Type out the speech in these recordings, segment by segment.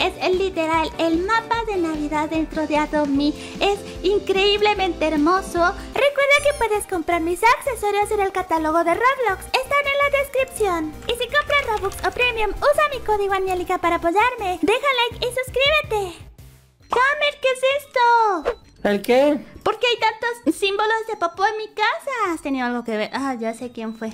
es literal el mapa de Navidad dentro de Adopt Me. Es increíblemente hermoso. Recuerda que puedes comprar mis accesorios en el catálogo de Roblox. Están en la descripción. Y si compras Robux o Premium, usa mi código Anielica para apoyarme. Deja like y suscríbete. Hammer, ¿qué es esto? ¿El qué? ¿Por qué hay tantos símbolos de popó en mi casa? ¿Has tenido algo que ver? Ah, ya sé quién fue.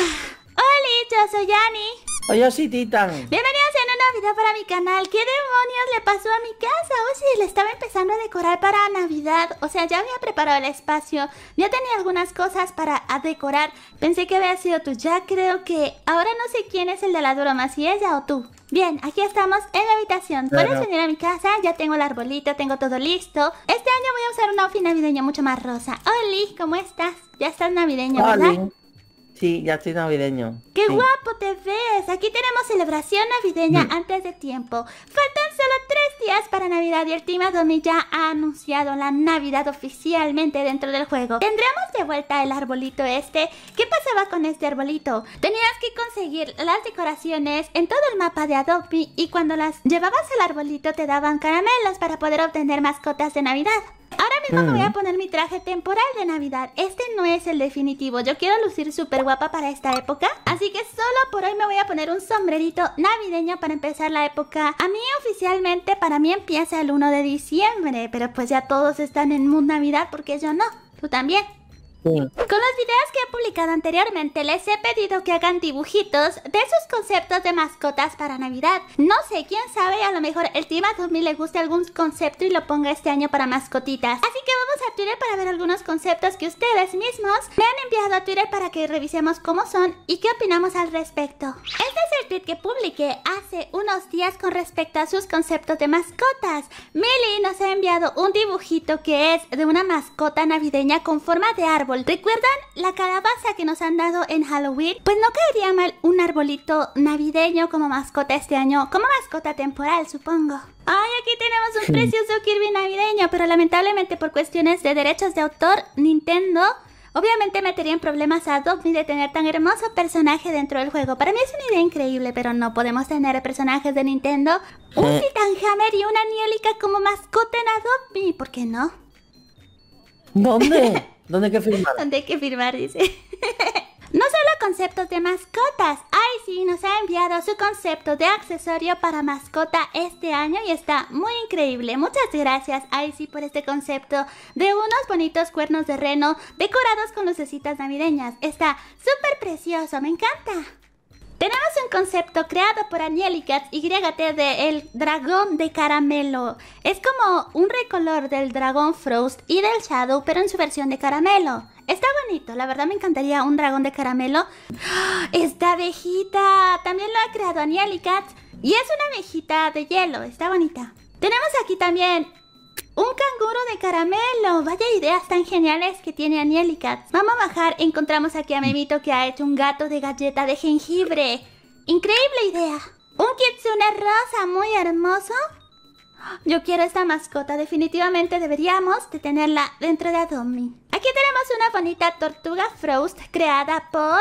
¡Holi! Yo soy Yani. Oye, sí, Titan. Bienvenidos a una Navidad para mi canal. ¿Qué demonios le pasó a mi casa? Oye, le estaba empezando a decorar para Navidad. O sea, ya había preparado el espacio. Ya tenía algunas cosas para decorar. Pensé que había sido tú. Ya creo que... Ahora no sé quién es el de la broma, si ella o tú. Bien, aquí estamos en la habitación. Puedes venir a mi casa, ya tengo el arbolito, tengo todo listo. Este año voy a usar un outfit navideño mucho más rosa. Oli, ¿cómo estás? Ya estás navideño, ¿verdad? Sí, ya estoy navideño. ¡Qué sí. guapo te ves! Aquí tenemos celebración navideña antes de tiempo. Faltan solo 3 días para Navidad y el Team Adopt Me ya ha anunciado la Navidad oficialmente dentro del juego. Tendremos de vuelta el arbolito este. ¿Qué pasaba con este arbolito? Tenías que conseguir las decoraciones en todo el mapa de Adopt Me y cuando las llevabas al arbolito te daban caramelos para poder obtener mascotas de Navidad. Ahora mismo me voy a poner mi traje temporal de Navidad. Este no es el definitivo. Yo quiero lucir súper guapa para esta época. Así que solo por hoy me voy a poner un sombrerito navideño para empezar la época. A mí oficialmente, para mí empieza el 1 de diciembre. Pero pues ya todos están en mood Navidad porque yo no. ¿Tú también? Sí. Con los videos que he publicado anteriormente les he pedido que hagan dibujitos de sus conceptos de mascotas para Navidad. No sé, quién sabe, a lo mejor el Team Adopt Me le guste algún concepto y lo ponga este año para mascotitas. Así que vamos a Twitter para ver algunos conceptos que ustedes mismos me han enviado a Twitter para que revisemos cómo son y qué opinamos al respecto. Este es el tweet que publiqué hace unos días con respecto a sus conceptos de mascotas. Millie nos ha enviado un dibujito que es de una mascota navideña con forma de árbol. ¿Recuerdan la calabaza que nos han dado en Halloween? Pues no caería mal un arbolito navideño como mascota este año, como mascota temporal, supongo. Ay, aquí tenemos un precioso Kirby navideño, pero lamentablemente por cuestiones de derechos de autor, Nintendo obviamente metería en problemas a Adopt Me de tener tan hermoso personaje dentro del juego. Para mí es una idea increíble, pero no podemos tener personajes de Nintendo, un Titan Hammer y una Anielica como mascota en Adopt Me. ¿Por qué no? ¿Dónde? ¿Dónde hay que firmar? ¿Dónde hay que firmar? Dice. No solo conceptos de mascotas. Icy nos ha enviado su concepto de accesorio para mascota este año y está muy increíble. Muchas gracias, Icy, por este concepto de unos bonitos cuernos de reno decorados con lucecitas navideñas. Está súper precioso, me encanta. Tenemos un concepto creado por Anielica YT de el dragón de caramelo. Es como un recolor del dragón Frost y del Shadow, pero en su versión de caramelo. Está bonito, la verdad me encantaría un dragón de caramelo. ¡Esta abejita! También lo ha creado Anielica y es una abejita de hielo, está bonita. Tenemos aquí también un canguro de caramelo. Vaya ideas tan geniales que tiene Anielica. Vamos a bajar, encontramos aquí a Memito que ha hecho un gato de galleta de jengibre. Increíble idea. Un kitsune rosa muy hermoso. Yo quiero esta mascota, definitivamente deberíamos de tenerla dentro de Adopt Me. Aquí tenemos una bonita tortuga Frost creada por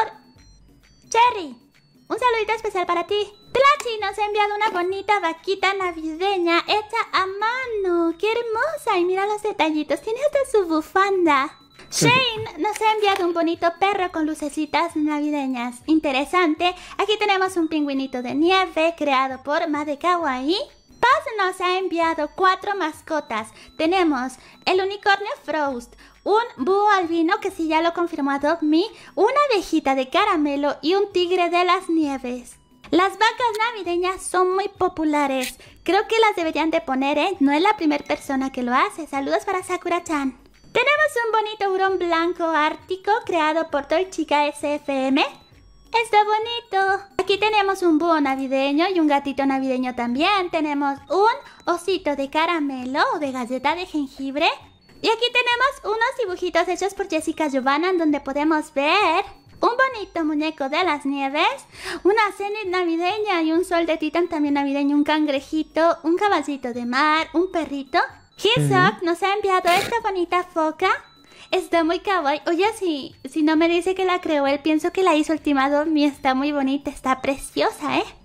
Cherry. Un saludito especial para ti. Tlachi nos ha enviado una bonita vaquita navideña hecha a mano. ¡Qué hermosa! Y mira los detallitos, tiene hasta su bufanda. Shane nos ha enviado un bonito perro con lucecitas navideñas. Interesante. Aquí tenemos un pingüinito de nieve creado por Made Kawaii. Paz nos ha enviado 4 mascotas. Tenemos el unicornio Frost, un búho albino que sí ya lo confirmó Adopt Me, una abejita de caramelo y un tigre de las nieves. Las vacas navideñas son muy populares. Creo que las deberían de poner, ¿eh? No es la primera persona que lo hace. Saludos para Sakura-chan. Tenemos un bonito hurón blanco ártico creado por Toy Chica SFM. Está bonito. Aquí tenemos un búho navideño y un gatito navideño también. Tenemos un osito de caramelo o de galleta de jengibre. Y aquí tenemos unos dibujitos hechos por Jessica Giovanna donde podemos ver un bonito muñeco de las nieves, una cenit navideña y un sol de Titan también navideño, un cangrejito, un caballito de mar, un perrito. Hisok nos ha enviado esta bonita foca. Está muy kawaii. Oye, si no me dice que la creó él, pienso que la hizo el Team Adopt Me. Está muy bonita, está preciosa, ¿eh?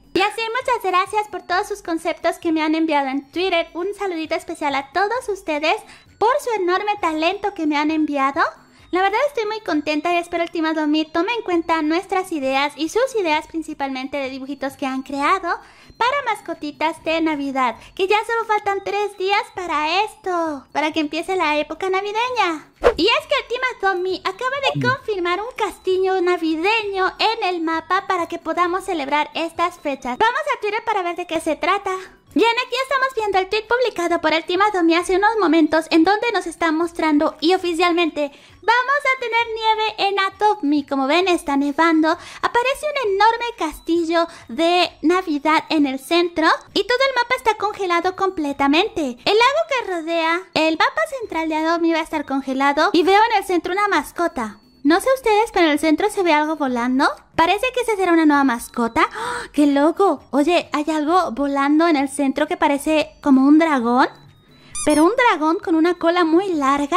Y así, muchas gracias por todos sus conceptos que me han enviado en Twitter. Un saludito especial a todos ustedes por su enorme talento que me han enviado. La verdad estoy muy contenta y espero el Team Adopt.me tome en cuenta nuestras ideas y sus ideas principalmente de dibujitos que han creado para mascotitas de Navidad. Que ya solo faltan 3 días para esto, para que empiece la época navideña. Y es que el Team Adopt.me acaba de confirmar un castillo navideño en el mapa para que podamos celebrar estas fechas. Vamos a Twitter para ver de qué se trata. Bien, aquí estamos viendo el tweet publicado por el Team Adopt.me hace unos momentos en donde nos está mostrando y oficialmente vamos a tener nieve en Adopt.me. Como ven, está nevando. Aparece un enorme castillo de Navidad en el centro y todo el mapa está congelado completamente. El lago que rodea el mapa central de Adopt.me va a estar congelado y veo en el centro una mascota. No sé ustedes, pero en el centro se ve algo volando. Parece que esa será una nueva mascota. ¡Oh, qué loco! Oye, hay algo volando en el centro que parece como un dragón. Pero un dragón con una cola muy larga.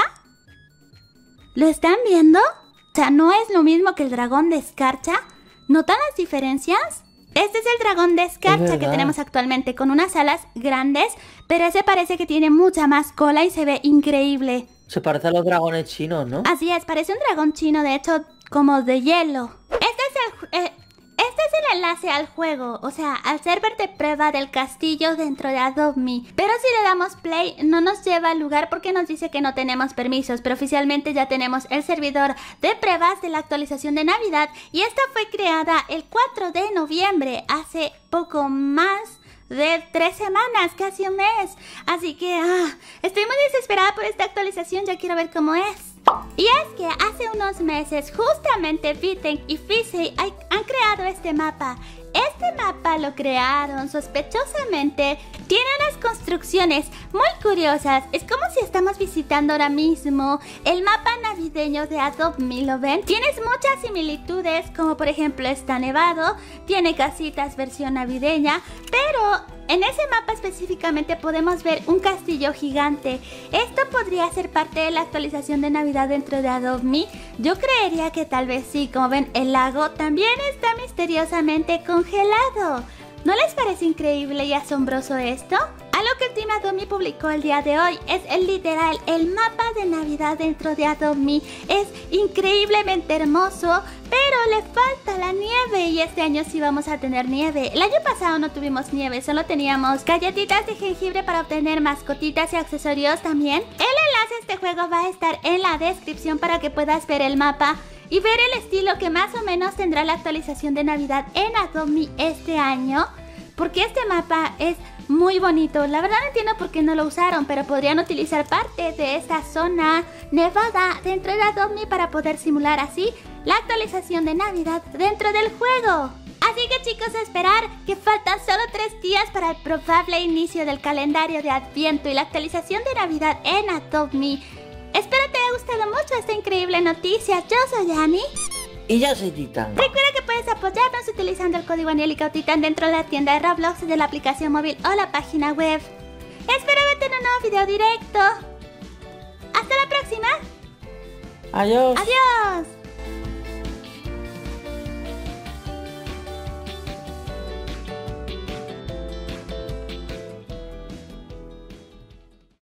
¿Lo están viendo? O sea, no es lo mismo que el dragón de escarcha. ¿Notan las diferencias? Este es el dragón de escarcha que tenemos actualmente, con unas alas grandes, pero ese parece que tiene mucha más cola y se ve increíble. Se parece a los dragones chinos, ¿no? Así es, parece un dragón chino, de hecho, como de hielo. Este es el enlace al juego, o sea, al server de prueba del castillo dentro de Adopt.me. Pero si le damos play, no nos lleva al lugar porque nos dice que no tenemos permisos, pero oficialmente ya tenemos el servidor de pruebas de la actualización de Navidad y esta fue creada el 4 de noviembre, hace poco más de 3 semanas, casi un mes. Así que estoy muy desesperada por esta actualización, ya quiero ver cómo es. Y es que hace unos meses justamente Viten y Fisey han creado este mapa. Este mapa lo crearon sospechosamente. Tiene unas construcciones muy curiosas. Es como si estamos visitando ahora mismo el mapa navideño de Adopt.me, ¿lo ven? Tienes muchas similitudes, como por ejemplo está nevado, tiene casitas versión navideña, pero en ese mapa específicamente podemos ver un castillo gigante. Esto podría ser parte de la actualización de Navidad dentro de Adopt.me. Yo creería que tal vez sí. Como ven, el lago también está misteriosamente congelado. ¿No les parece increíble y asombroso esto? Algo que el Team Adopt.me publicó el día de hoy es literal el mapa de Navidad dentro de Adopt.me. Es increíblemente hermoso, pero le falta la nieve y este año sí vamos a tener nieve. El año pasado no tuvimos nieve, solo teníamos galletitas de jengibre para obtener mascotitas y accesorios también. El enlace a este juego va a estar en la descripción para que puedas ver el mapa y ver el estilo que más o menos tendrá la actualización de Navidad en Adopt.me este año. Porque este mapa es muy bonito. La verdad no entiendo por qué no lo usaron, pero podrían utilizar parte de esta zona nevada dentro de Adopt.me para poder simular así la actualización de Navidad dentro del juego. Así que chicos, a esperar que faltan solo 3 días para el probable inicio del calendario de Adviento y la actualización de Navidad en Adopt.me. Espero te haya gustado mucho esta increíble noticia. Yo soy Annie. Y yo soy Titan. Recuerda que puedes apoyarnos utilizando el código Angélica o Titan dentro de la tienda de Roblox, de la aplicación móvil o la página web. Espero verte en un nuevo video directo. Hasta la próxima. Adiós. Adiós.